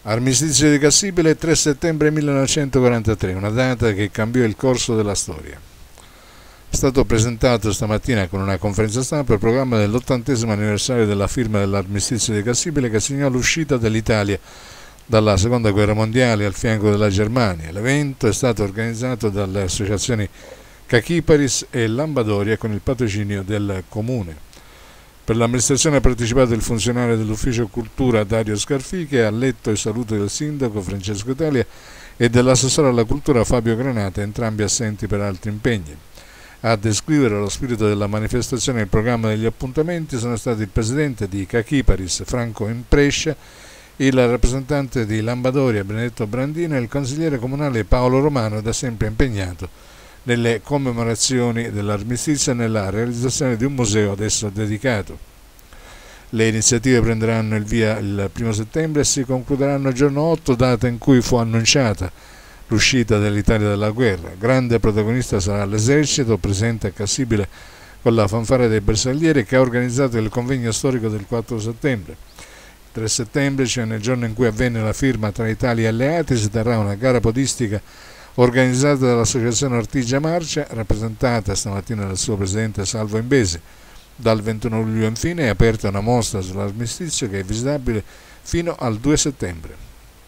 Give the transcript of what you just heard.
Armistizio di Cassibile, 3 settembre 1943, una data che cambiò il corso della storia. È stato presentato stamattina con una conferenza stampa il programma dell'80° anniversario della firma dell'Armistizio di Cassibile, che segnò l'uscita dell'Italia dalla Seconda Guerra Mondiale al fianco della Germania. L'evento è stato organizzato dalle associazioni Cachiparis e Lambadoria con il patrocinio del Comune. Per l'amministrazione ha partecipato il funzionario dell'Ufficio Cultura Dario Scarfi, che ha letto il saluto del sindaco Francesco Italia e dell'assessore alla cultura Fabio Granata, entrambi assenti per altri impegni. A descrivere lo spirito della manifestazione e il programma degli appuntamenti sono stati il presidente di Cachiparis Franco Imprescia, il rappresentante di Lambadoria Benedetto Brandino e il consigliere comunale Paolo Romano, da sempre impegnato nelle commemorazioni dell'armistizio e nella realizzazione di un museo ad esso dedicato. Le iniziative prenderanno il via il 1° settembre e si concluderanno il giorno 8, data in cui fu annunciata l'uscita dell'Italia dalla guerra. Grande protagonista sarà l'esercito, presente a Cassibile con la fanfara dei bersaglieri, che ha organizzato il convegno storico del 4 settembre. Il 3 settembre, cioè nel giorno in cui avvenne la firma tra Italia e alleati, si terrà una gara podistica organizzata dall'Associazione Ortigia Marcia, rappresentata stamattina dal suo presidente Salvo Imbesi. Dal 21 luglio infine è aperta una mostra sull'armistizio che è visitabile fino al 2 settembre.